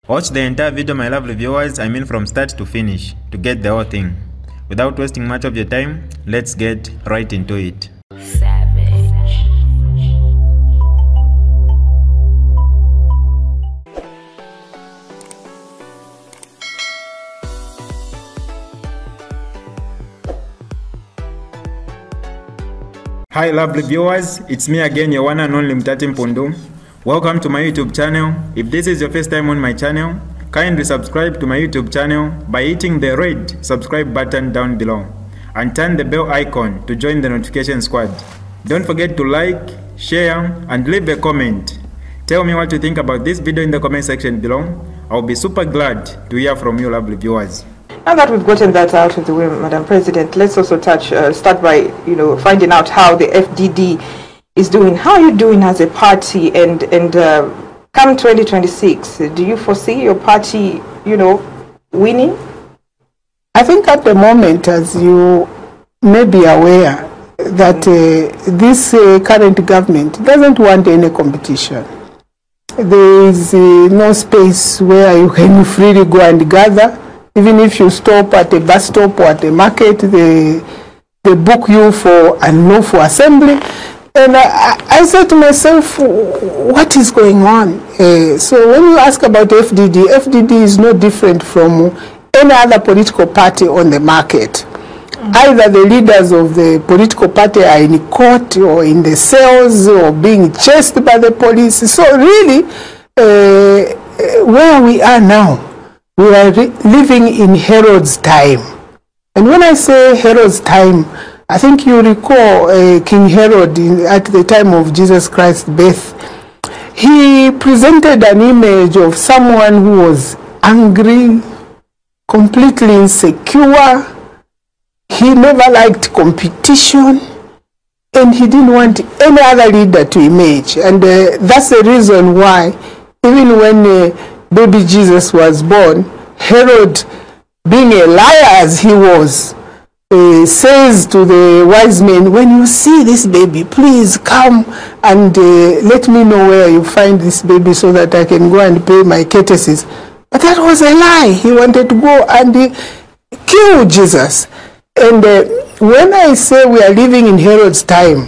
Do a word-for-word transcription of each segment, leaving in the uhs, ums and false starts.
Watch the entire video, my lovely viewers, I mean from start to finish, to get the whole thing. Without wasting much of your time, let's get right into it. Savage. Hi lovely viewers, it's me again, your one and only Mutati Mpundu. Welcome to my YouTube channel. If this is your first time on my channel, kindly subscribe to my YouTube channel by hitting the red subscribe button down below and turn the bell icon to join the notification squad. Don't forget to like, share and leave a comment. Tell me what you think about this video in the comment section below. I'll be super glad to hear from you lovely viewers. Now that we've gotten that out of the way, Madam President, let's also touch, uh, start by, you know, finding out how the F D D is doing. How are you doing as a party, and and uh, come twenty twenty-six, do you foresee your party, you know, winning? I think at the moment, as you may be aware, that uh, this uh, current government doesn't want any competition. There is uh, no space where you can freely go and gather. Even if you stop at a bus stop or at a market, they, they book you for unlawful assembly. And I, I said to myself, what is going on? Uh, so when you ask about F D D, F D D is no different from any other political party on the market. Mm-hmm. Either the leaders of the political party are in court or in the cells or being chased by the police. So really, uh, where we are now, we are living in Herod's time. And when I say Herod's time, I think you recall uh, King Herod in, at the time of Jesus Christ's birth. He presented an image of someone who was angry, completely insecure. He never liked competition, and he didn't want any other leader to emerge. And uh, that's the reason why, even when uh, baby Jesus was born, Herod, being a liar as he was, Uh, says to the wise men, when you see this baby, please come and uh, let me know where you find this baby so that I can go and pay my courtesies. But that was a lie. He wanted to go and uh, kill Jesus. And uh, when I say we are living in Herod's time,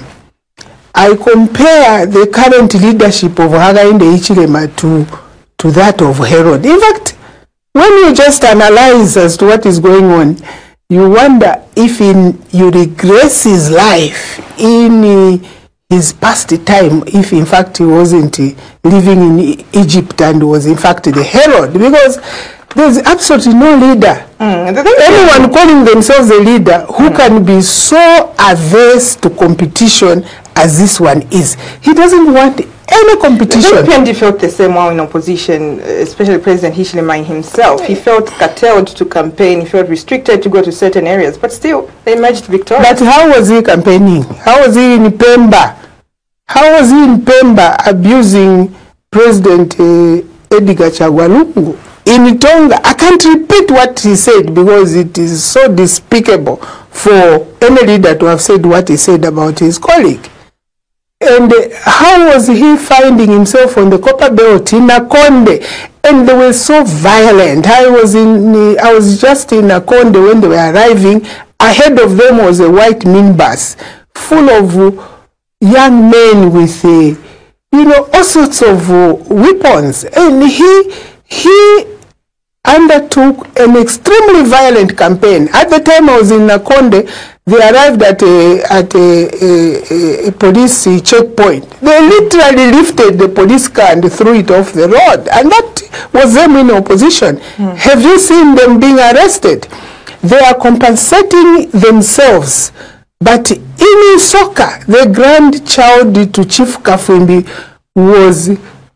I compare the current leadership of Hakainde Hichilema to, to that of Herod. In fact, when you just analyze as to what is going on, you wonder if in you regress his life in uh, his past time, if in fact he wasn't uh, living in Egypt and was in fact the Herod, because there's absolutely no leader. Mm, anyone calling themselves a leader who mm. can be so averse to competition as this one is. He doesn't want any competition. The P M D felt the same while in opposition, especially President Hichilema himself. He felt curtailed to campaign, he felt restricted to go to certain areas, but still they emerged victorious. But how was he campaigning? How was he in Pemba? How was he in Pemba abusing President uh, Edgar Chagwalungu? In Tonga, I can't repeat what he said because it is so despicable for any leader to have said what he said about his colleague. And uh, how was he finding himself on the copper belt in Nakonde? And they were so violent. I was in, uh, I was just in Nakonde when they were arriving. Ahead of them was a white minibus full of uh, young men with, uh, you know, all sorts of uh, weapons. And he, he undertook an extremely violent campaign. At the time I was in Nakonde, they arrived at a, at a, a, a police checkpoint. They literally lifted the police car and threw it off the road. And that was them in opposition. Mm. Have you seen them being arrested? They are compensating themselves. But in soccer, the grandchild to Chief Kafwimbi was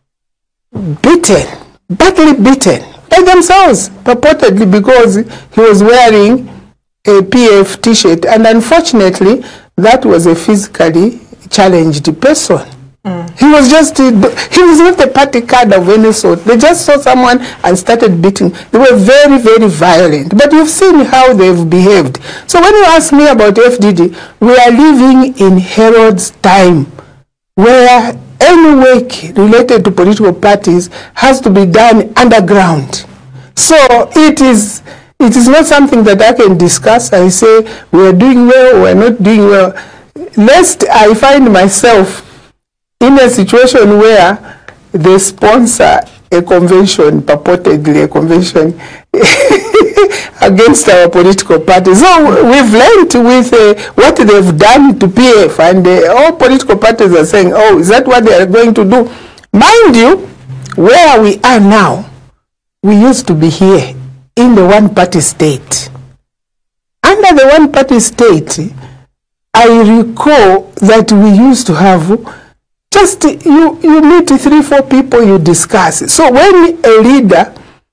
beaten, badly beaten by themselves, purportedly because he was wearing a P F t-shirt, and unfortunately that was a physically challenged person. Mm. He was just, he was not the party card of any sort. They just saw someone and started beating. They were very, very violent. But you've seen how they've behaved. So when you ask me about F D D, we are living in Herod's time, where any work related to political parties has to be done underground. So it is it is not something that I can discuss. I say we are doing well, we are not doing well. Lest I find myself in a situation where they sponsor a convention, purportedly a convention against our political parties. So we've learned with uh, what they've done to P F, and uh, all political parties are saying, oh, is that what they are going to do? Mind you, where we are now, we used to be here in the one-party state. Under the one-party state, I recall that we used to have just, you, you meet three, four people, you discuss. So when a leader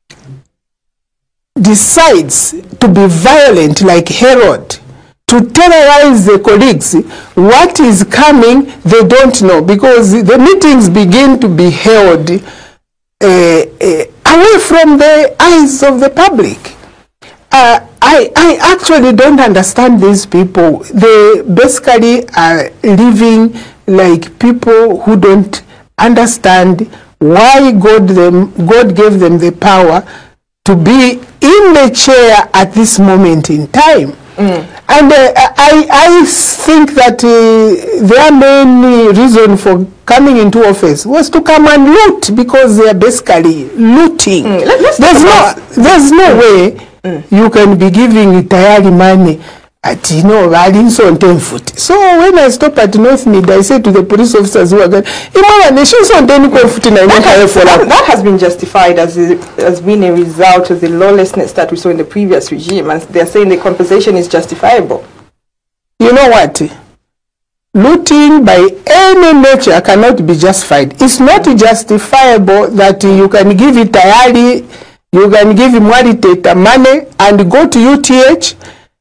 decides to be violent like Herod, to terrorize the colleagues, what is coming, they don't know, because the meetings begin to be held uh, uh, away from the eyes of the public. Uh, I, I actually don't understand these people. They basically are living like people who don't understand why God, them, God gave them the power to be in the chair at this moment in time. Mm. And uh, I, I think that uh, their main reason for coming into office was to come and loot, because they are basically looting. Mm. Let, let's there's, no, there's no mm. way mm. you can be giving tayari money at, you know, on ten foot. So when I stop at North Mid, I say to the police officers who are going, that, that has been justified as, a, as being a result of the lawlessness that we saw in the previous regime, and they're saying the compensation is justifiable. You know what? Looting by any nature cannot be justified. It's not justifiable that you can give it tayari, you can give him money and go to U T H.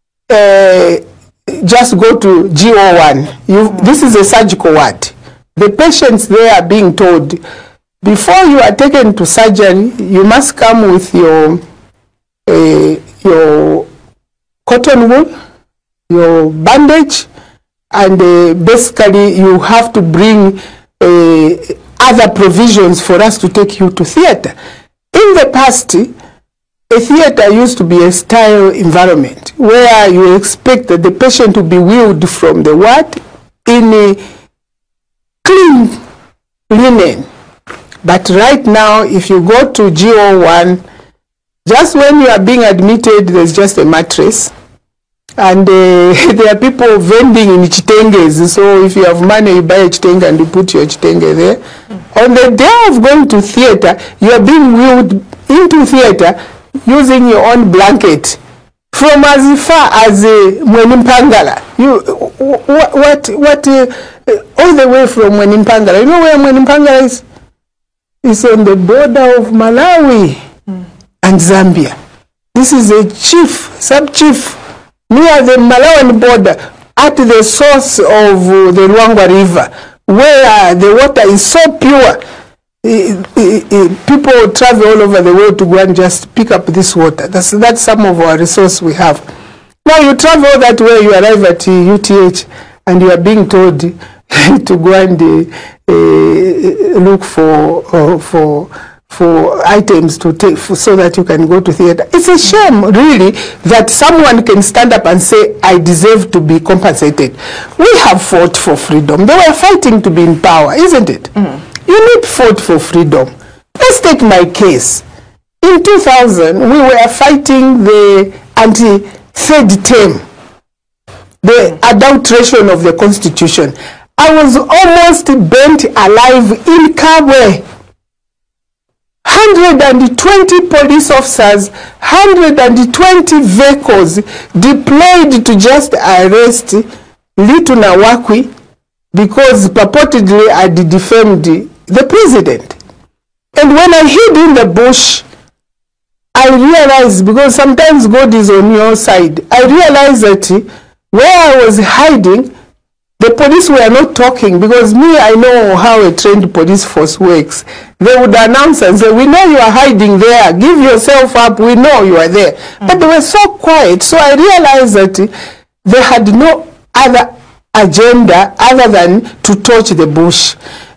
Uh, just go to G O one. You, mm. This is a surgical ward. The patients there are being told, before you are taken to surgery, you must come with your uh, your cotton wool, your bandage, and uh, basically you have to bring uh, other provisions for us to take you to theater. In the past, a theater used to be a sterile environment where you expect that the patient to be wheeled from the ward in a clean linen. But right now, if you go to G O one, just when you are being admitted, there's just a mattress. And uh, there are people vending in chitenges. So if you have money, you buy a chitenge and you put your chitenge there. Mm. On the day of going to theater, you are being wheeled into theater using your own blanket from as far as Mwenimpangala. You what what, what uh, all the way from Mwenimpangala. You know where Mwenimpangala is? It's on the border of Malawi mm. and Zambia. This is a chief, sub-chief near the Malawian border, at the source of uh, the Ruangwa River, where the water is so pure. Uh, uh, uh, people travel all over the world to go and just pick up this water. That's, that's some of our resource we have. Now you travel that way, you arrive at uh, U T H, and you are being told to go and uh, uh, look for, uh, for, for items to take for, so that you can go to theater. It's a shame, really, that someone can stand up and say, I deserve to be compensated. We have fought for freedom. They were fighting to be in power, isn't it? Mm. You need fought for freedom. Let's take my case. In two thousand, we were fighting the anti-third term, the adulteration of the Constitution. I was almost burnt alive in Kabwe. one hundred twenty police officers, one hundred twenty vehicles deployed to just arrest Edith Nawakwi because purportedly I defamed the president. And when I hid in the bush, I realized, because sometimes God is on your side, I realized that where I was hiding, the police were not talking, because me, I know how a trained police force works. They would announce and say, we know you are hiding there, give yourself up, we know you are there. Mm. But they were so quiet, so I realized that they had no other agenda other than to torch the bush.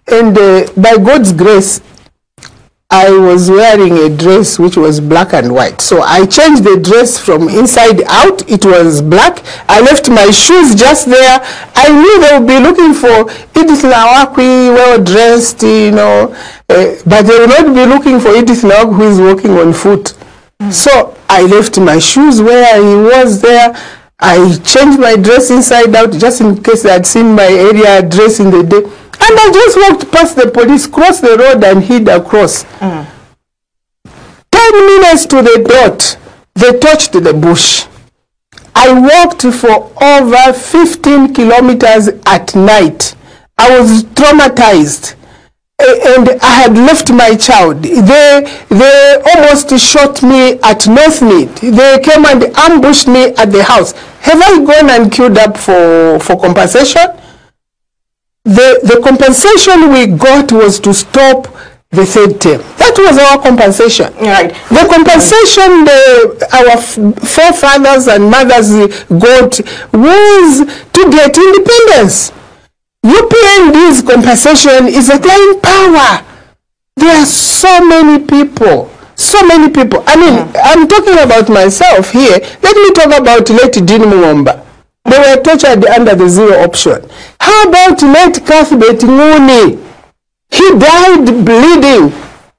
And uh, by God's grace, I was wearing a dress which was black and white. So I changed the dress from inside out. It was black. I left my shoes just there. I knew they would be looking for Edith Nawakwi, well dressed, you know, uh, but they would not be looking for Edith Nawakwi who is walking on foot. Mm. So I left my shoes where he was there. I changed my dress inside out just in case they had seen my area dress in the day. And I just walked past the police, crossed the road and hid across. Mm. Ten minutes to the dot, they touched the bush. I walked for over fifteen kilometers at night. I was traumatized. And I had left my child. They, they almost shot me at Northmead. They came and ambushed me at the house. Have I gone and queued up for, for compensation? The, the compensation we got was to stop the third term. That was our compensation. Right. The compensation the, our forefathers and mothers got was to get independence. U P N D's compensation is a dying power. There are so many people, so many people. I mean, mm. I'm talking about myself here. Let me talk about late Jean Muwomba. They were tortured under the zero option. How about late Cuthbert Nguni? He died bleeding.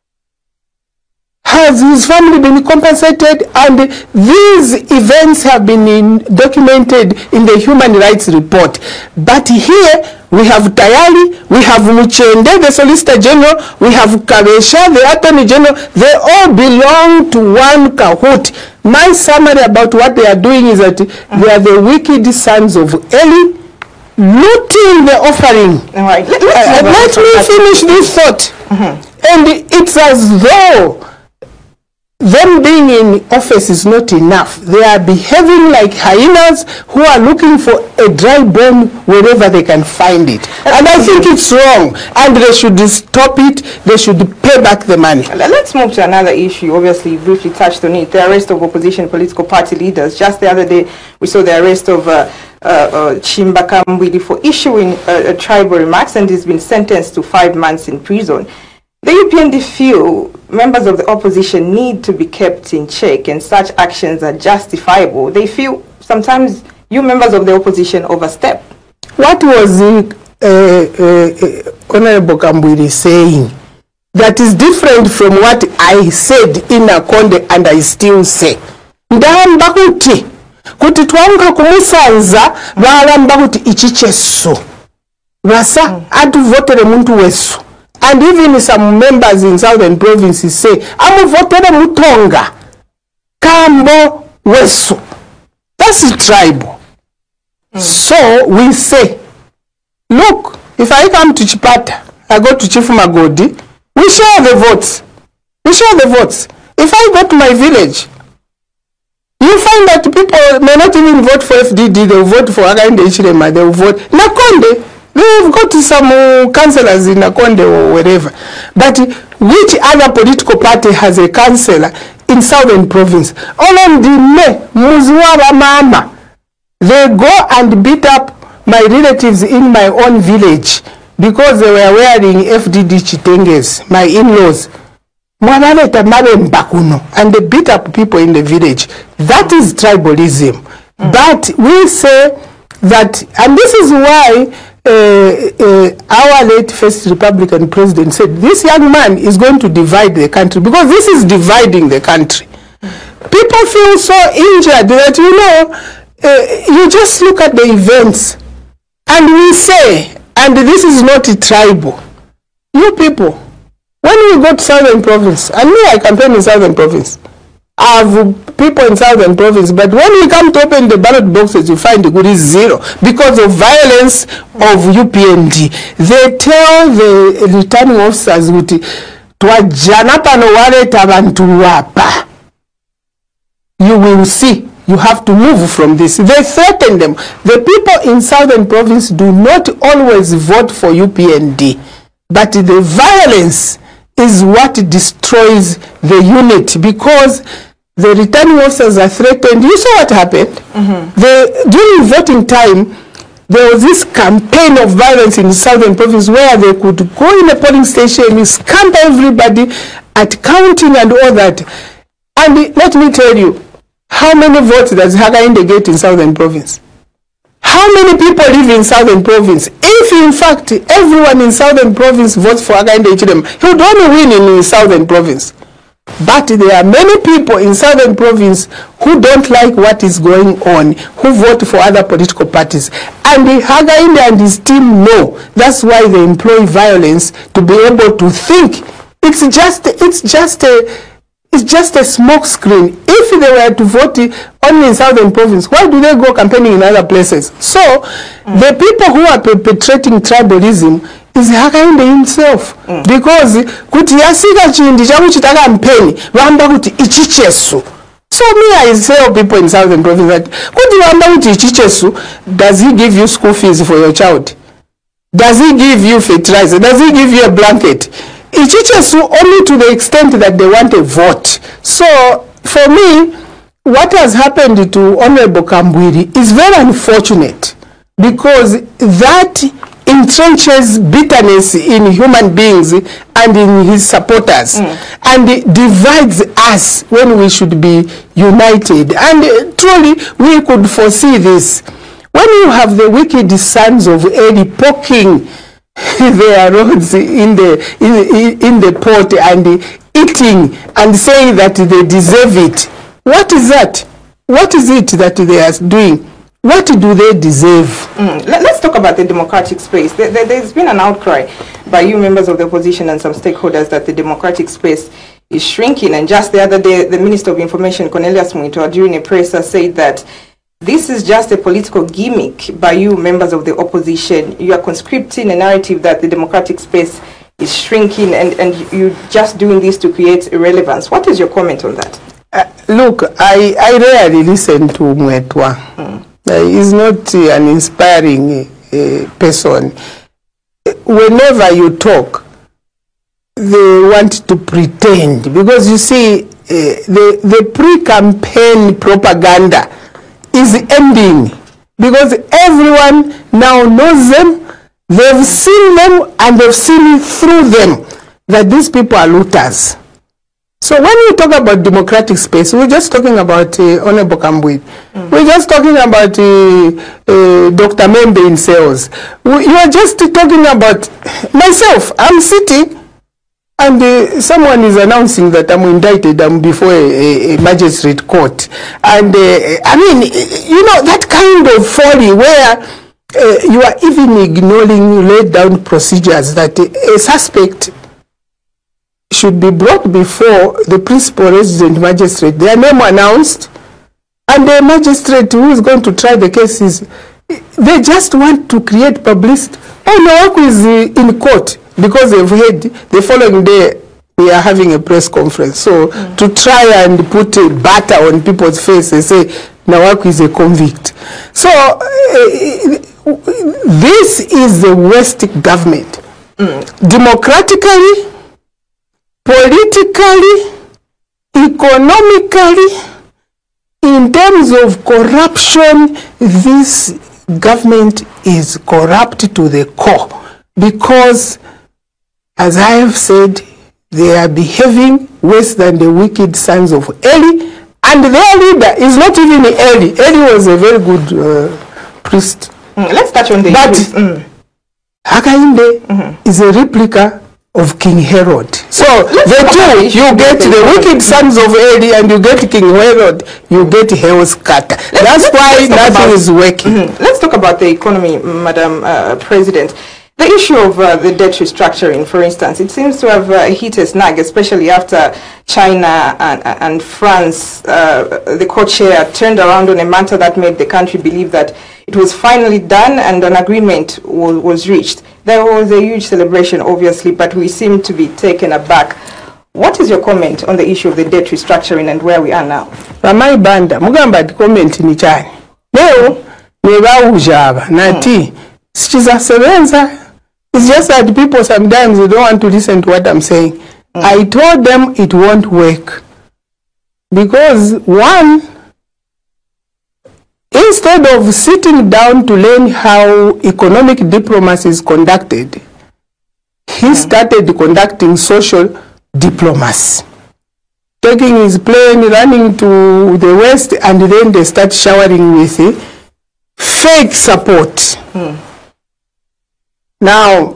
Has his family been compensated? And these events have been in, documented in the Human Rights Report. But here we have Tayali, we have Muchende, the Solicitor General, we have Kabesha, the Attorney General. They all belong to one cahoot. My summary about what they are doing is that mm-hmm. they are the wicked sons of Eli, looting the offering. All right. Let, uh, let me finish this thought. Mm-hmm. And it's as though them being in office is not enough. They are behaving like hyenas who are looking for a dry bone wherever they can find it. And I think it's wrong. And they should stop it. They should pay back the money. Let's move to another issue. Obviously, you briefly touched on it. The arrest of opposition political party leaders. Just the other day, we saw the arrest of uh, uh, uh, Chimbaka Mwili for issuing uh, tribal remarks, and he's been sentenced to five months in prison. The U P N D feel members of the opposition need to be kept in check and such actions are justifiable. They feel sometimes you members of the opposition overstep. What was uh, uh, uh, Honorable Kambwiri saying that is different from what I said in Akonde and I still say? Ndamba kuti kuti twanga kumusanza balamba kuti ichicheso rasa atu votere muntu wesu. And even some members in Southern provinces say, I'm voted Mutonga, Kambo, Wesu. That's tribal. Mm. So we say, look, if I come to Chipata, I go to Chief Magodi, we share the votes. We share the votes. If I go to my village, you find that people may not even vote for F D D, they will vote for Agande Ichirema, they will vote Nakonde. They've got some uh, councillors in Nakonde or wherever. But which other political party has a councillor in Southern province? Olondime, Muzuara Mama. They go and beat up my relatives in my own village because they were wearing F D D chitenges, my in-laws. And they beat up people in the village. That is tribalism. Mm. But we say that, and this is why Uh, uh, our late first Republican president said this young man is going to divide the country because this is dividing the country. People feel so injured that, you know, uh, you just look at the events and we say, and this is not a tribal, you people, when we go to Southern province, and me I campaign in Southern province, I have people in Southern province, but when we come to open the ballot boxes, you find the good is zero because of violence of U P N D. They tell the returning officers, you will see, you have to move from this. They threaten them. The people in Southern province do not always vote for U P N D, but the violence is what destroys the unit because the returning officers are threatened. You saw what happened. Mm-hmm. The, during voting time, there was this campaign of violence in the southern province where they could go in a polling station, scamper everybody at counting and all that. And let me tell you, how many votes does Hakainde get in southern province? How many people live in southern province? If in fact everyone in southern province votes for Hakainde Hichilema, he would only win in the southern province. But there are many people in southern province who don't like what is going on, who vote for other political parties. And Hakainde and his team know. That's why they employ violence to be able to think. It's just, it's just a, it's just a smoke screen. If they were to vote only in southern province, why do they go campaigning in other places? So mm. the people who are perpetrating tribalism is Hakainde himself. Mm. Because kuti yasika chindi chakuchitaka mpeni vamba kuti ichichesu. So me, I tell people in southern province that kuti vamba kuti ichichesu, does he give you school fees for your child? Does he give you fertilizer? Does he give you a blanket? Ichichesu only to the extent that they want a vote. So for me, what has happened to Honorable Kambwiri is very unfortunate, because that entrenches bitterness in human beings and in his supporters, mm. and it divides us when we should be united. And uh, truly, we could foresee this. When you have the wicked sons of Eli poking their rods in the in, in the pot and eating and saying that they deserve it, what is that? What is it that they are doing? What do they deserve? Mm. Let, let's talk about the democratic space. There, there, there's been an outcry by you members of the opposition and some stakeholders that the democratic space is shrinking. And just the other day, the Minister of Information, Cornelius Mwitwa, during a presser said that this is just a political gimmick by you members of the opposition. You are conscripting a narrative that the democratic space is shrinking, and, and you're just doing this to create irrelevance. What is your comment on that? Uh, look, I, I rarely listen to Mwetwa. Mm. Uh, he's not uh, an inspiring uh, person. Whenever you talk, they want to pretend. Because you see, uh, the, the pre-campaign propaganda is ending. Because everyone now knows them, they've seen them, and they've seen through them that these people are looters. So when we talk about democratic space, we're just talking about uh, Honorable Kambwiri. Mm. We're just talking about uh, uh, Doctor Membe in sales. We, you are just talking about myself. I'm sitting and uh, someone is announcing that I'm indicted. I'm before a, a, a magistrate court. And uh, I mean, you know, that kind of folly where uh, you are even ignoring laid down procedures that uh, a suspect should be brought before the principal resident magistrate, their name announced, and the magistrate who is going to try the cases, they just want to create publicity. Oh, Nawakwi is in court because they've heard the following day we are having a press conference. So mm. to try and put a batter on people's face and say Nawakwi is a convict. So uh, this is the worst government. Mm. Democratically, politically, economically, in terms of corruption, this government is corrupt to the core, because, as I have said, they are behaving worse than the wicked sons of Eli, and their leader is not even Eli. Eli was a very good uh, priest. Mm, let's touch on the But mm. Hakainde mm-hmm. is a replica of King Herod. So the two, you get the wicked sons of Eli and you get King Herod, you get hell's scatter. That's let's, why let's nothing about, is working. Mm-hmm. Let's talk about the economy, Madam uh, President. The issue of uh, the debt restructuring, for instance, it seems to have uh, hit a snag, especially after China and, and France, uh, the co-chair, turned around on a matter that made the country believe that it was finally done and an agreement was, was reached. There was a huge celebration, obviously, but we seem to be taken aback. What is your comment on the issue of the debt restructuring and where we are now? Ramai Banda, mugamba comment ni chani. Leo, neba ujaba, nati, sichiza sebenza. It's just that people sometimes they don't want to listen to what I'm saying. Mm. I told them it won't work. Because one, instead of sitting down to learn how economic diplomacy is conducted, he started conducting social diplomacy. Taking his plane, running to the West, and then they start showering with uh, fake support. Mm. Now,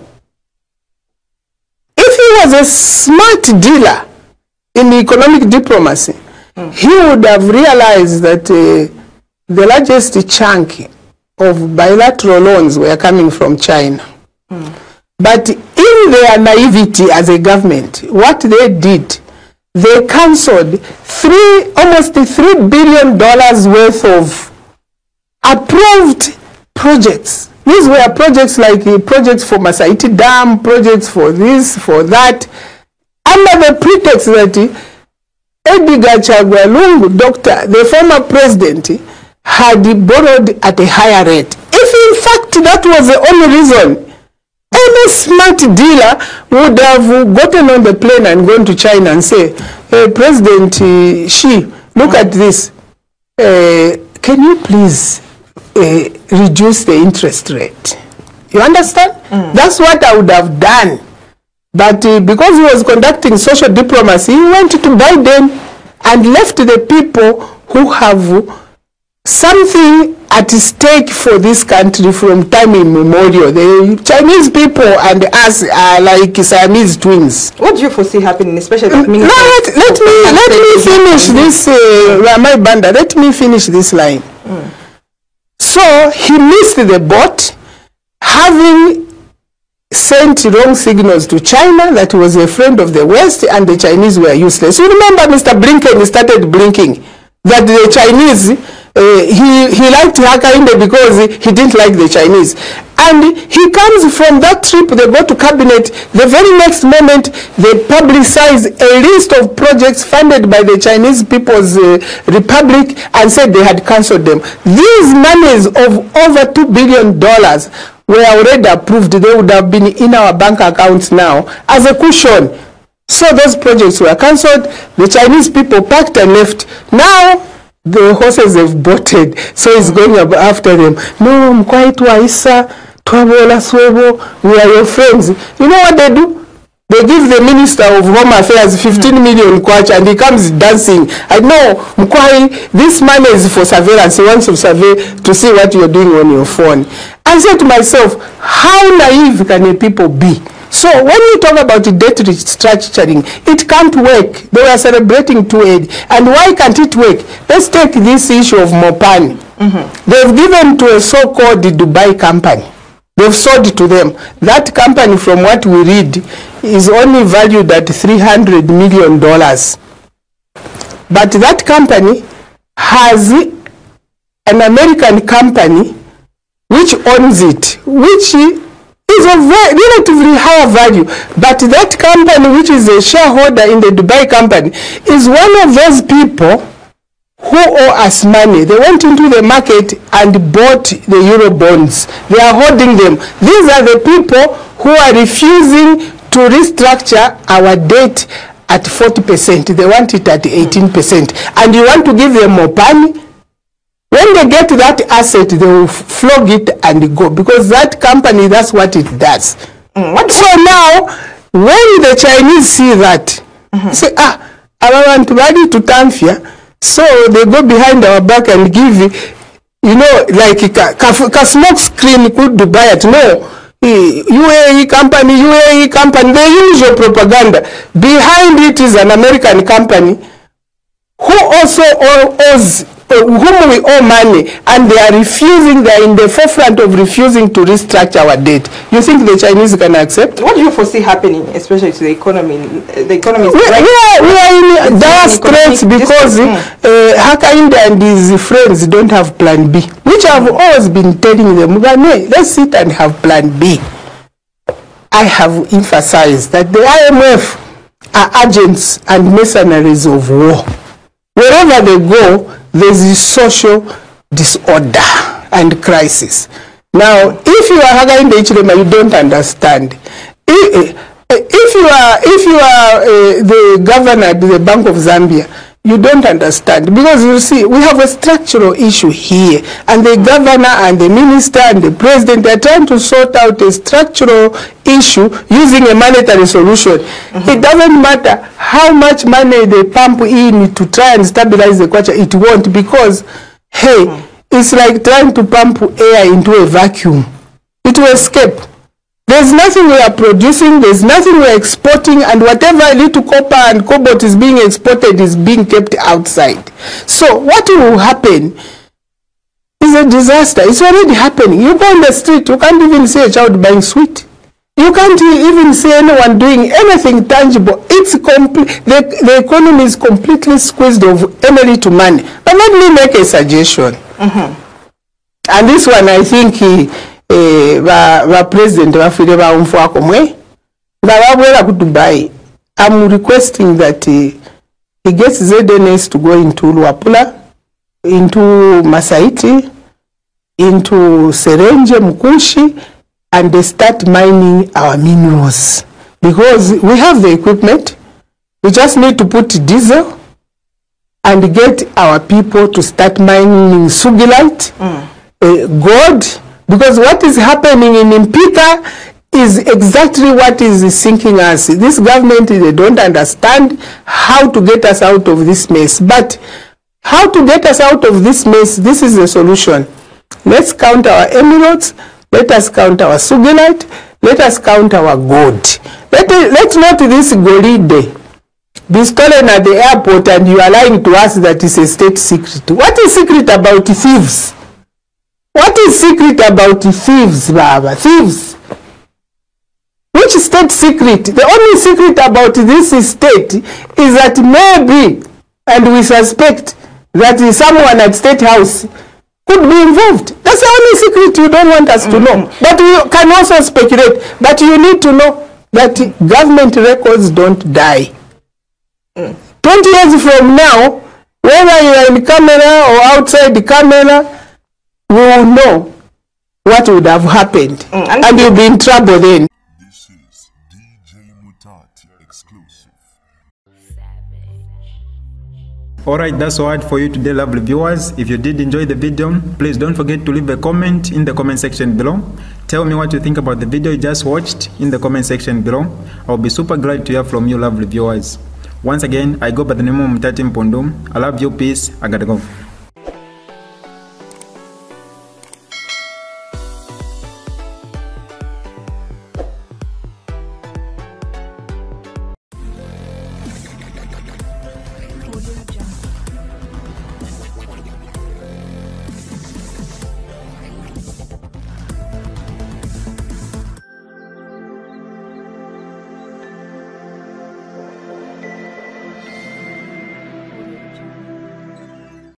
if he was a smart dealer in economic diplomacy, mm. he would have realized that uh, the largest chunk of bilateral loans were coming from China. Mm. But in their naivety as a government, what they did, they cancelled three, almost three billion dollars worth of approved projects. These were projects like uh, projects for Mutati Dam, projects for this, for that, under the pretext that uh, Edgar Chagwalungu, doctor, the former president, had borrowed at a higher rate. If in fact that was the only reason, any smart dealer would have gotten on the plane and gone to China and say, hey, President uh, Xi, look mm. at this. Uh, can you please uh, reduce the interest rate? You understand? Mm. That's what I would have done. But uh, because he was conducting social diplomacy, he went to Biden and left the people who have something at stake for this country from time immemorial. The Chinese people and us are like Siamese twins. What do you foresee happening, especially with no, let, let me let me finish this, uh, Ramai Banda. Let me finish this line. Mm. So he missed the boat, having sent wrong signals to China that he was a friend of the West and the Chinese were useless. You remember Mister Blinken started blinking that the Chinese, Uh, he, he liked Hakainde because he, he didn't like the Chinese. And he comes from that trip, they go to cabinet, the very next moment they publicize a list of projects funded by the Chinese People's uh, Republic and said they had cancelled them. These monies of over two billion dollars were already approved. They would have been in our bank accounts now as a cushion. So those projects were cancelled, the Chinese people packed and left. Now, the horses have bolted, so he's going after them. No, Mkwaitu Aisa, Twabola Swebo, we are your friends. You know what they do? They give the Minister of Home Affairs fifteen million kwacha and he comes dancing. I know, Mkwai, this money is for surveillance. He wants to survey to see what you're doing on your phone. I said to myself, how naive can a people be? So when you talk about debt restructuring, it can't work. They were celebrating two aid. And why can't it work? Let's take this issue of Mopani. Mm-hmm. They've given to a so-called Dubai company. They've sold to them. That company, from what we read, is only valued at three hundred million dollars. But that company has an American company which owns it, which is of relatively higher value. But that company, which is a shareholder in the Dubai company, is one of those people who owe us money. They went into the market and bought the euro bonds. They are holding them. These are the people who are refusing to restructure our debt at forty percent. They want it at eighteen percent. And you want to give them more money? When they get that asset, they will flog it and go, because that company, that's what it does. Mm, what, so now, when the Chinese see that, mm-hmm. they say, ah, I want to ready to Tamfia, so they go behind our back and give, you know, like a smoke screen could Dubai it. No, U A E company, U A E company, they use your propaganda. Behind it is an American company who also owes, whom we owe money, and they are refusing, they are in the forefront of refusing to restructure our debt. You think the Chinese can accept? What do you foresee happening, especially to the economy? The economy is we, right. we, are, we are in dire straits because mm. uh, Hakainde and his friends don't have plan B, which I've always been telling them, let's sit and have plan B. I have emphasized that the I M F are agents and mercenaries of war. Wherever they go, there's a social disorder and crisis. Now, if you are Hakainde Hichilema, you don't understand. If, if you are, if you are uh, the governor at the Bank of Zambia, you don't understand, because you see, we have a structural issue here, and the governor and the minister and the president are trying to sort out a structural issue using a monetary solution. Mm-hmm. It doesn't matter how much money they pump in to try and stabilize the kwacha, it won't, because, hey, mm-hmm. it's like trying to pump air into a vacuum. It will escape. There's nothing we are producing, there's nothing we are exporting, and whatever little copper and cobalt is being exported is being kept outside. So what will happen is a disaster. It's already happening. You go on the street, you can't even see a child buying sweet. You can't even see anyone doing anything tangible. It's complete. The, the economy is completely squeezed of any little money. But let me make a suggestion. Mm-hmm. And this one, I think, he, Eh, va, va president wafire va umfuako mwe nga wabwela ku Dubai. I'm requesting that uh, he gets Z N S to go into Luapula, into Masaiti, into Serenje, Mukushi, and they start mining our minerals, because we have the equipment. We just need to put diesel and get our people to start mining sugilite, mm. uh, gold. Because what is happening in Impita is exactly what is sinking us. This government, they don't understand how to get us out of this mess. But how to get us out of this mess, this is the solution. Let's count our emeralds. Let us count our sugilite. Let us count our gold. Let, let's not this golide be stolen at the airport and you are lying to us that it's a state secret. What is secret about thieves? What is secret about the thieves, Baba? Thieves. Which state secret? The only secret about this state is that maybe, and we suspect, that someone at State House could be involved. That's the only secret you don't want us to know. Mm-hmm. But we can also speculate. But you need to know that government records don't die. Mm. twenty years from now, whether you are in camera or outside the camera, we will know what would have happened, mm, and, and you'll be in trouble then. This is D J Mutati exclusive. Alright, that's all for you today, lovely viewers. If you did enjoy the video, please don't forget to leave a comment in the comment section below. Tell me what you think about the video you just watched in the comment section below. I'll be super glad to hear from you, lovely viewers. Once again, I go by the name of Mutati Mpundu. I love you, peace, I gotta go.